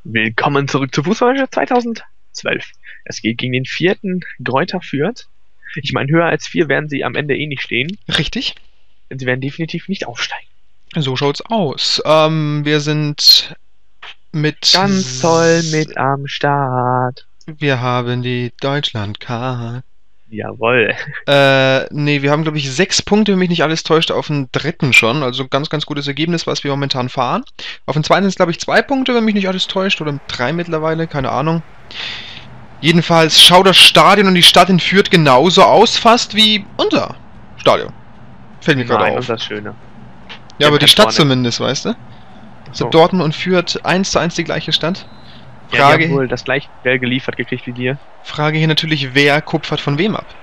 Willkommen zurück zu Fußballmanager 2012. Es geht gegen den vierten Greuther Fürth. Ich meine, höher als 4 werden sie am Ende eh nicht stehen, Richtig. denn sie werden definitiv nicht aufsteigen. So schaut's aus. Wir sind mit... Ganz toll mit am Start. Wir haben die Deutschlandkarte. Jawohl. Nee, wir haben, glaube ich, 6 Punkte, wenn mich nicht alles täuscht, auf den dritten schon. Also ganz, ganz gutes Ergebnis, was wir momentan fahren. Auf den zweiten sind es, glaube ich, 2 Punkte, wenn mich nicht alles täuscht. Oder 3 mittlerweile, keine Ahnung. Jedenfalls schaut das Stadion und die Stadt in Fürth genauso aus, fast wie unser Stadion. Fällt mir gerade Nein, auf. das ist schöner. Ja, aber die ganz Stadt vorne. zumindest, weißt du? So So. Dortmund und Fürth 1:1 die gleiche Stadt. Ja, die Frage, haben wohl das gleiche Geld geliefert gekriegt wie dir. Frage hier natürlich, wer kupfert von wem ab?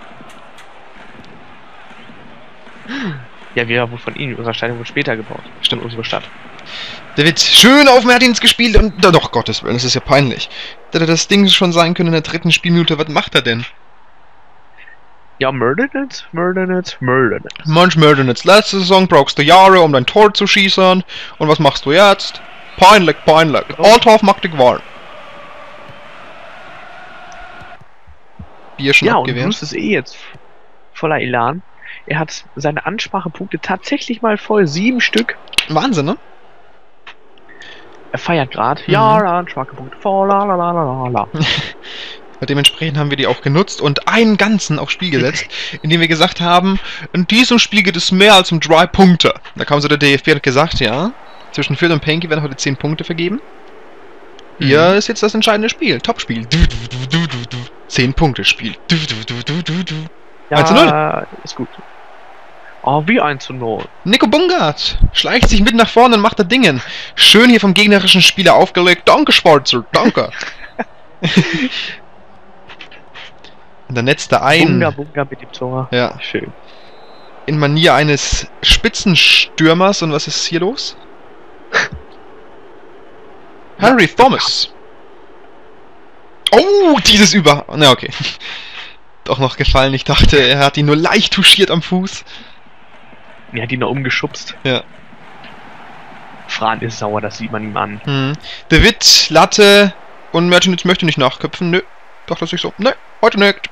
Ja, wir haben wohl von ihnen. Unser Stadion wurde später gebaut. Stimmt, unsere Stadt. David, schön auf Mertins gespielt und... Doch, Gottes Willen, das ist ja peinlich. Da hätte das Ding schon sein können in der dritten Spielminute. Was macht er denn? Ja, murdert it. Mensch, Mertens, letzte Saison brauchst du Jahre, um dein Tor zu schießen. Und was machst du jetzt? Peinlich. Althoff macht dich warm. Bier schon Ja, und abgewehrt. Bruce ist eh jetzt voller Elan. Er hat seine Ansprachepunkte tatsächlich mal voll. 7 Stück. Wahnsinn, ne? Er feiert gerade. Ja, Ansprachepunkte voll. La. Dementsprechend haben wir die auch genutzt und einen ganzen aufs Spiel gesetzt, indem wir gesagt haben, in diesem Spiel geht es mehr als um 3 Punkte. Da kam so der DFB und hat gesagt, ja, zwischen Fürth und Penke werden heute 10 Punkte vergeben. Hier ist jetzt das entscheidende Spiel. Topspiel. 10 Punkte Spiel. Ja, 1:0. ist gut. Oh, wie 1:0. Nico Bungard schleicht sich mit nach vorne und macht da Dingen. Schön hier vom gegnerischen Spieler aufgelegt. Danke, Schwarzer, danke. Und dann netzt er ein. Bunga mit dem Tor. Ja. Schön. In Manier eines Spitzenstürmers. Und was ist hier los? Harry Thomas. Oh, dieses Über... Na, okay. Doch noch gefallen. Ich dachte, er hat ihn nur leicht touchiert am Fuß. Er hat ihn noch umgeschubst. Ja. Fran ist sauer, das sieht man ihm an. David, Latte und Mertens möchte nicht nachköpfen. Nö. Doch, das ist so. Nö, heute nicht.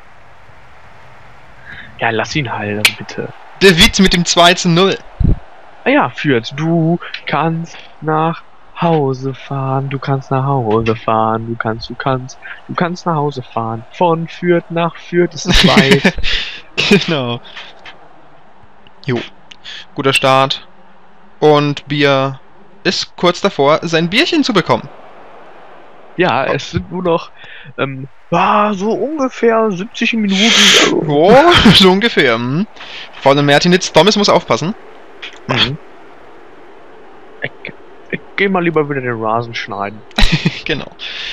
Ja, lass ihn halt, also bitte. David mit dem 2:0. Ah ja, Fürth, du kannst nach Hause fahren, du kannst nach Hause fahren, du kannst nach Hause fahren. Von Fürth nach Fürth ist es weit. Genau. Jo. Guter Start. Und Bier ist kurz davor, sein Bierchen zu bekommen. Ja, es sind nur noch so ungefähr 70 Minuten. Also. Oh, so ungefähr. Vor allem Mertens, Thomas muss aufpassen. Ich geh mal lieber wieder den Rasen schneiden. Genau.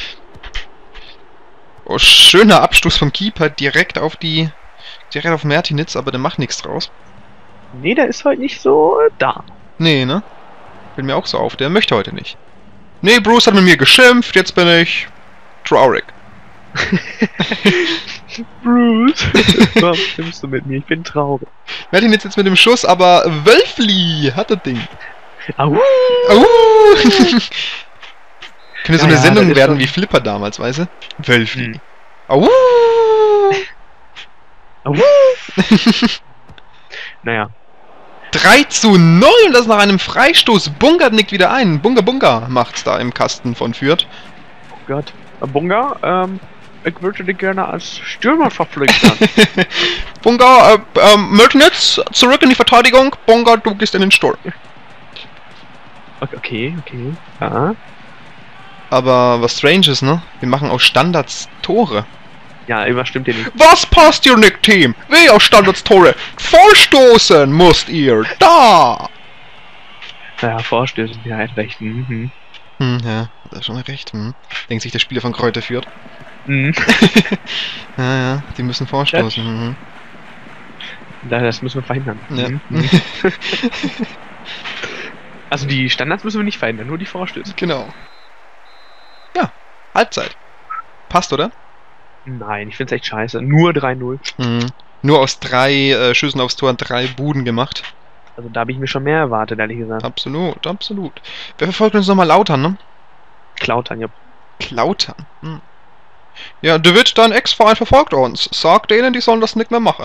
Oh, schöner Abstoß vom Keeper direkt auf Mertens, aber der macht nichts draus. Nee, der ist heute nicht so da. Nee, ne? Fällt mir auch so auf, der möchte heute nicht. Nee, Bruce hat mit mir geschimpft, jetzt bin ich traurig. Bruce, warum schimpfst du mit mir? Ich bin traurig. Mertens jetzt mit dem Schuss, aber Wölfli hat das Ding. Au. Könnte so eine Sendung werden wie Flipper damals, weißt du? Wölfli. Au. Au. Naja. 3:0 und das nach einem Freistoß. Bungard nickt wieder ein. Bunga macht's da im Kasten von Fürth. Oh Gott. Bunga, ich würde dich gerne als Stürmer verpflichten. Bunga, Mertens, zurück in die Verteidigung. Bunga, du gehst in den Sturm. Okay. Ja. Aber was strange ist, ne? Wir machen aus Standards Tore. Ja, immer stimmt dir nicht. Was passt ihr nicht, Team? Wie aus Standards Tore? Vorstoßen müsst ihr. Da! Naja, Vorstößen, ja, hat recht. Ja, das ist schon recht. Denkt sich der Spieler von Greuther Fürth. Ja, die müssen vorstoßen. Das müssen wir verhindern. Ja. Also die Standards müssen wir nicht verhindern, nur die Vorstöße. Genau. Ja, Halbzeit. Passt, oder? Nein, ich find's echt scheiße. Nur 3:0. Nur aus 3 Schüssen aufs Tor 3 Buden gemacht. Also da habe ich mir schon mehr erwartet, ehrlich gesagt. Absolut. Wer verfolgt uns nochmal Lautern, ne? Klautern, ja. Klautern. Hm. Ja, De Witt, dein Ex-Verein verfolgt uns. Sag denen, die sollen das nicht mehr machen.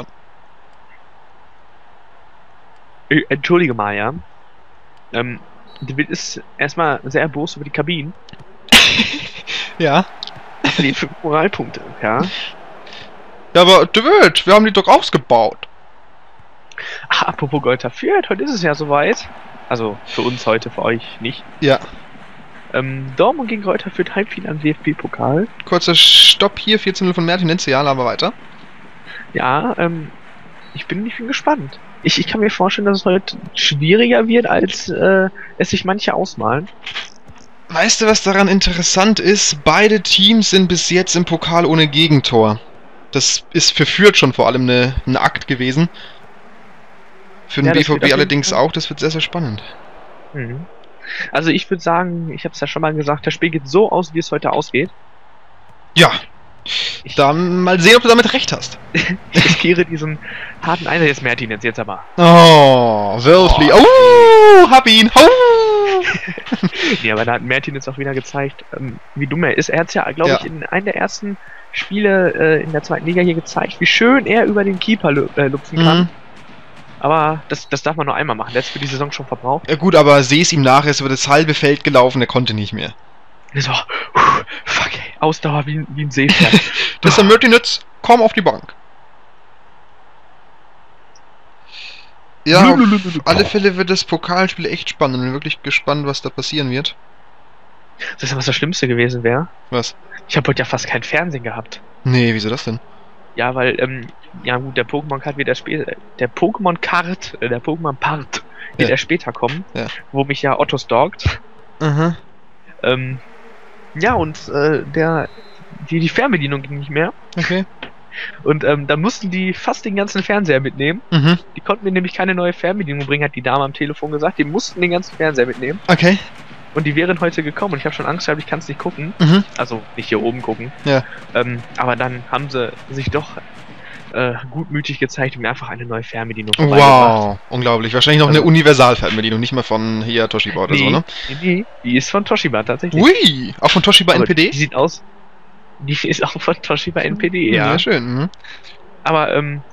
Entschuldige mal, ja. De Witt ist erstmal sehr erbost über die Kabinen. Ja. Er verliert 5 Moralpunkte, ja. Ja, aber De Witt, wir haben die doch ausgebaut. Ach, apropos Greuther Fürth, heute ist es ja soweit. Also für uns heute, für euch nicht. Ja. Dortmund gegen Greuther Fürth, Halbfinale am DFB-Pokal. Kurzer Stopp hier, 14-0 von Mertinenz, ja, aber weiter. Ja, ich bin gespannt. Ich kann mir vorstellen, dass es heute schwieriger wird, als es sich manche ausmalen. Weißt du, was daran interessant ist? Beide Teams sind bis jetzt im Pokal ohne Gegentor. Das ist für Fürth schon vor allem ein Akt gewesen. Für den BVB allerdings auch, das wird sehr, sehr spannend. Mhm. Also ich würde sagen, ich habe es ja schon mal gesagt, das Spiel geht so aus, wie es heute ausgeht. Ja. Dann mal sehen, ob du damit recht hast. Ich riskiere diesen harten Einsatz. Jetzt Mertin jetzt aber. Oh, Wölfli. Oh, hab ihn. Oh. Nee, aber da hat Mertin jetzt auch wieder gezeigt, wie dumm er ist. Er hat es ja, glaube ich, in einem der ersten Spiele in der zweiten Liga hier gezeigt, wie schön er über den Keeper lupfen kann. Aber das darf man nur einmal machen. Der ist für die Saison schon verbraucht. Ja gut, aber seh es ihm nach, er ist über das halbe Feld gelaufen, er konnte nicht mehr. So, fuck ey, Ausdauer wie ein Seepferd. Das ist der Mörtinitz, komm auf die Bank. Ja, auf alle Fälle wird das Pokalspiel echt spannend. Ich bin wirklich gespannt, was da passieren wird. Das ist was das Schlimmste gewesen wäre. Was? Ich habe heute ja fast kein Fernsehen gehabt. Nee, wieso das denn? Ja, weil, ja gut, der Pokémon-Card wird der Pokémon-Part wird erst später kommen, wo mich ja Otto stalkt. Mhm. Ja, und die Fernbedienung ging nicht mehr. Okay. Und da mussten die fast den ganzen Fernseher mitnehmen. Mhm. Die konnten mir nämlich keine neue Fernbedienung bringen, hat die Dame am Telefon gesagt. Die mussten den ganzen Fernseher mitnehmen. Okay. Und die wären heute gekommen und ich habe schon Angst gehabt, ich kann es nicht gucken. Mhm. Also nicht hier oben gucken. Ja. Aber dann haben sie sich doch gutmütig gezeigt und mir einfach eine neue Fernbedienung Wow, unglaublich. Wahrscheinlich noch eine Universal-Fernbedienung, nicht mal von hier Toshiba oder so, ne? Nee, die ist von Toshiba tatsächlich. Ui, auch von Toshiba Aber NPD? Die sieht aus. Die ist auch von Toshiba NPD, ja. Ja, schön. Mhm. Aber,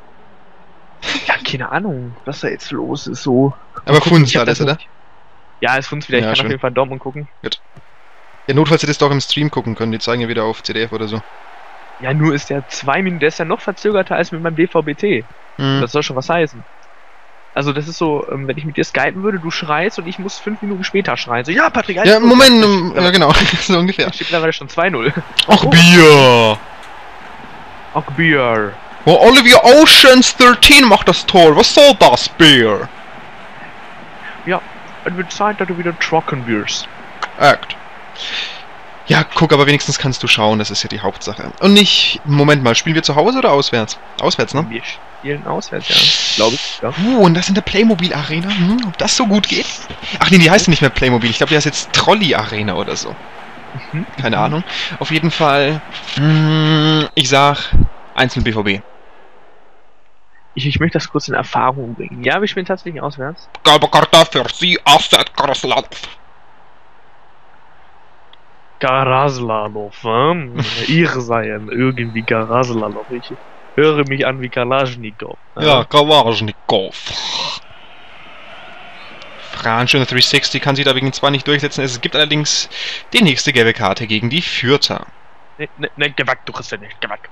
ja, keine Ahnung, was da jetzt los ist, so. Aber Funz alles, oder? Ja, es Funz wieder. Ich Ja, kann schön. auf jeden Fall Dortmund gucken. Gut. Ja, notfalls hättest du auch im Stream gucken können. Die zeigen ja wieder auf CDF oder so. Ja, nur ist der 2 Minuten, der ist ja noch verzögerter als mit meinem DVB-T. Mhm. Das soll schon was heißen. Also das ist so, wenn ich mit dir skypen würde, du schreist und ich muss 5 Minuten später schreien. So, ja, Patrick, Ja, Moment, ja genau, so ungefähr. Steht mittlerweile schon 2-0. Ach, Bier! Ach, Bier. Oh, Olivia Oceans 13 macht das Tor. Was soll das, Bier? Ja, es wird Zeit, dass du wieder trocken wirst. Act. Ja, guck, aber wenigstens kannst du schauen, das ist ja die Hauptsache. Und nicht, Moment mal, spielen wir zu Hause oder auswärts? Auswärts, ne? Wir spielen auswärts, ja. Glaube ich, ja. Und das in der Playmobil Arena? Ob das so gut geht? Ach nee, die heißt nicht mehr Playmobil. Ich glaube, die heißt jetzt Trolley Arena oder so. Keine Ahnung. Auf jeden Fall, ich sag 1-0 BVB. Ich möchte das kurz in Erfahrung bringen. Ja, wir spielen tatsächlich auswärts. Gelbe Karte für Sie, Asset Kraslanov. Karaslanov, ihr seien irgendwie Karaslanov. Ich höre mich an wie Kalaschnikow. Ja, Kalaschnikow. Fransch in der 360 kann sich dagegen zwar nicht durchsetzen, es gibt allerdings die nächste gelbe Karte gegen die Fürther. Ne, geh weg, du kriegst ja nicht, geh weg.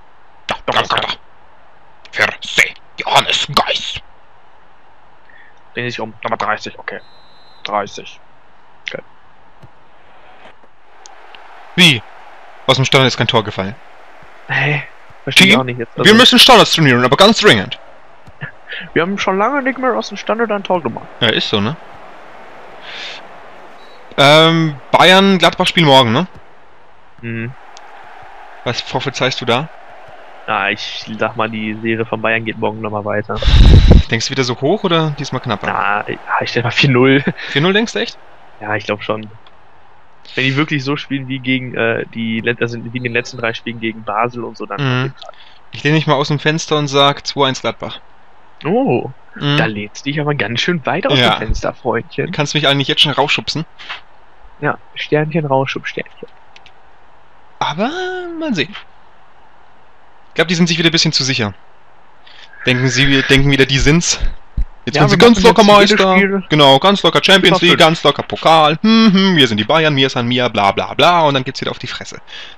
Für Sie, Johannes Geis. Dreh sich um, Nummer 30, okay. 30. Okay. Wie? Aus dem Standard ist kein Tor gefallen. Hey, verstehe ich auch nicht jetzt. Also, wir müssen Standards trainieren, aber ganz dringend. wir haben schon lange nicht mehr aus dem Standard ein Tor gemacht. Ja, ist so, ne? Bayern, Gladbach spielen morgen, ne? Mhm. Was prophezeist du da? Ja, ich sag mal, die Serie von Bayern geht morgen nochmal weiter. Denkst du wieder so hoch oder diesmal knapper? Na, ich stell mal 4-0. 4-0 denkst du echt? Ja, ich glaube schon. Wenn die wirklich so spielen wie gegen wie in den letzten 3 Spielen gegen Basel und so, dann. Ich lehne mich mal aus dem Fenster und sag 2-1 Gladbach. Oh, da lehnst du dich aber ganz schön weit aus dem Fenster, Freundchen. Kannst du mich eigentlich jetzt schon rausschubsen? Ja, Sternchen, Rausschub, Sternchen. Aber mal sehen. Ich glaube, die sind sich wieder ein bisschen zu sicher. Denken wieder, die sind's. Jetzt Ja, werden sie wir ganz machen locker jetzt jedes Meister. Spiel. Genau, ganz locker Champions FIFA League, ganz locker Pokal. Wir sind die Bayern, mir san mir, bla bla bla. Und dann geht's wieder auf die Fresse.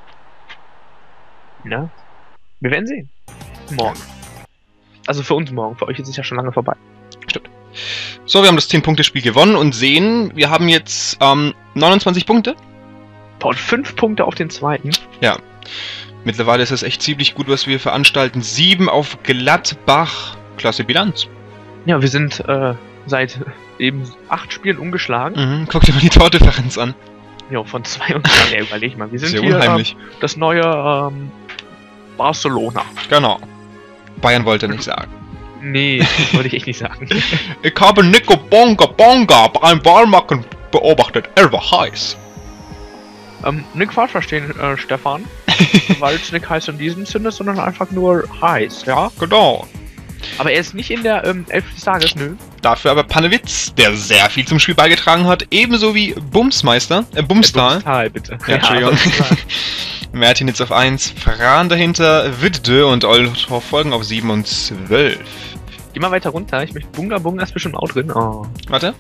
Ja. Wir werden sehen. Morgen. Also für uns morgen, für euch ist es ja schon lange vorbei. Stimmt. So, wir haben das 10-Punkte-Spiel gewonnen und sehen, wir haben jetzt 29 Punkte. Und 5 Punkte auf den zweiten. Ja. Mittlerweile ist es echt ziemlich gut, was wir veranstalten. 7 auf Gladbach. Klasse Bilanz. Ja, wir sind seit eben 8 Spielen ungeschlagen. Guck dir mal die Tordifferenz an. Ja, von 2 und 3. Ja, überleg mal. Wir sind Sehr hier unheimlich. Das neue Barcelona. Genau. Bayern wollte nicht sagen. Nee, das wollte ich echt nicht sagen. Ich habe Nico Bonga beim Wahlmachen beobachtet. Er war heiß. Nick falsch verstehen, Stefan. Weil es nicht heiß in diesem Sinne, sondern einfach nur heiß, ja? Genau. Aber er ist nicht in der 11 des Tages, nö. Dafür aber Panewitz, der sehr viel zum Spiel beigetragen hat, ebenso wie Bumsmeister, Bumstal. Bumstal, bitte. Ja, Entschuldigung. Mertin jetzt auf 1, Fran dahinter, Wittde und Oltor folgen auf 7 und 12. Geh mal weiter runter, ich möchte Bunga ist bestimmt auch drin. Oh. Warte.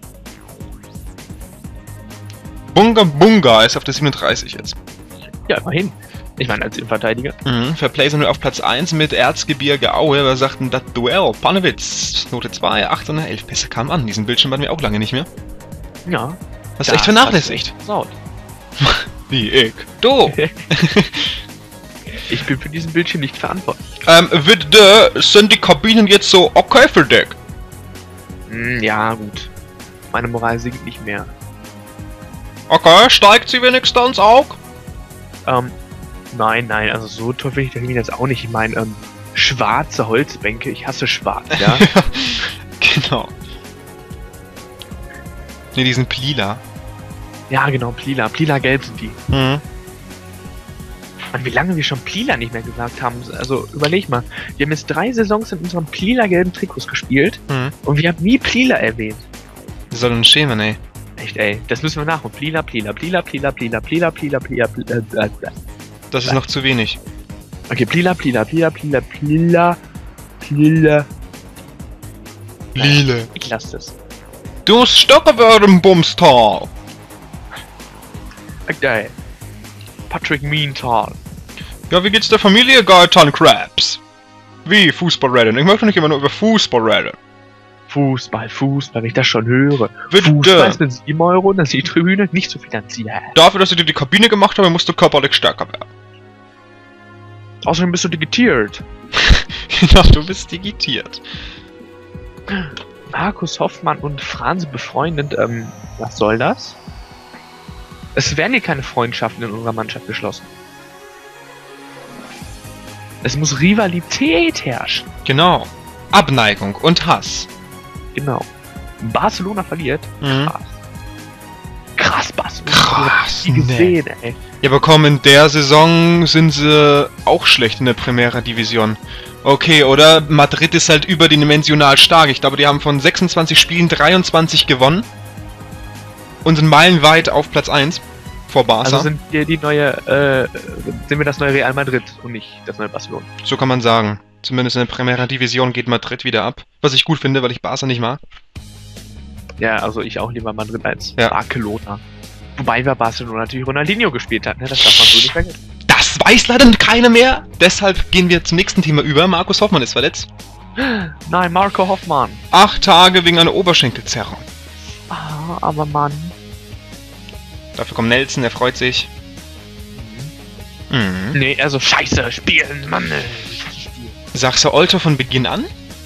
Bunga ist auf der 37 jetzt. Ja, immerhin. Ich meine, als Innenverteidiger. Fairplay sind wir auf Platz 1 mit Erzgebirge Aue. Wir sagten, das Duell. Panewitz, Note 2, 8 und 11 Pässe kamen an. Diesen Bildschirm hatten wir auch lange nicht mehr. Ja. Hast du echt vernachlässigt. Saut. Wie ich. Du! Ich bin für diesen Bildschirm nicht verantwortlich. Witte, sind die Kabinen jetzt so okay für dich? Ja, gut. Meine Moral sinkt nicht mehr. Okay, steigt sie wenigstens auch? Nein, also so toll finde ich den jetzt auch nicht. Ich meine, schwarze Holzbänke, ich hasse schwarz, ja? Genau. Ne, die sind lila. Ja, genau, Plila. Plila-gelb sind die. Mhm. Und wie lange wir schon Plila nicht mehr gesagt haben. Also, überleg mal. Wir haben jetzt 3 Saisons in unserem Plila-gelben Trikots gespielt. Und wir haben nie Plila erwähnt. Das soll uns schämen, ey. Echt, ey. Das müssen wir nachholen. Plila. Das ist noch zu wenig. Okay, Plila. Lila. Ich lasse das. Du Stockerwörter im Bumstal. Okay. Patrick Mienthal. Ja, wie geht's der Familie Gaetan Krabs? Wie Fußball reden? Ich möchte nicht immer nur über Fußball reden. Fußball, wenn ich das schon höre. Bitte. Fußball ist mit 7 Euro, das ist die Tribüne nicht so finanziell. Dafür, dass ich dir die Kabine gemacht habe, musst du körperlich stärker werden. Außerdem bist du digitiert. Genau, du bist digitiert. Markus Hoffmann und Franz befreundet, was soll das? Es werden hier keine Freundschaften in unserer Mannschaft geschlossen. Es muss Rivalität herrschen. Genau. Abneigung und Hass. Genau. Barcelona verliert. Krass, Barcelona. Krass, nie gesehen, ey. Ja, aber komm, in der Saison sind sie auch schlecht in der Primera Division. Okay, oder? Madrid ist halt überdimensional stark. Ich glaube, die haben von 26 Spielen 23 gewonnen. Und sind meilenweit auf Platz 1 vor Barca. Also sind wir das neue Real Madrid und nicht das neue Barcelona. So kann man sagen. Zumindest in der Primera Division geht Madrid wieder ab. Was ich gut finde, weil ich Barca nicht mag. Ja, also ich auch lieber Madrid als Barcelona. Wobei wir Barcelona natürlich Ronaldinho gespielt hat, ne? Das darf man so nicht vergessen. Das weiß leider keiner mehr. Deshalb gehen wir zum nächsten Thema über. Markus Hoffmann ist verletzt. Nein, Marco Hoffmann. 8 Tage wegen einer Oberschenkelzerrung. Ah, aber Mann. Dafür kommt Nelson, er freut sich. Nee, also scheiße, spielen, Mann. Sagst du Olter von Beginn an?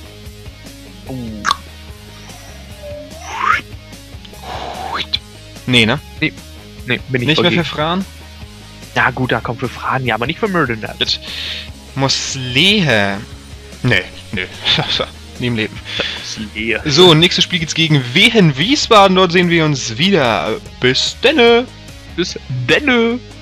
Nee, ne? Nee, bin ich nicht mehr okay. für Fran? Ja gut, da kommt für Fragen, ja, aber nicht für Murder. Moslehe. Nee. Nie im Leben. Moslehe. So, nächstes Spiel geht's gegen Wehen Wiesbaden. Dort sehen wir uns wieder. Bis denne. Bis denne.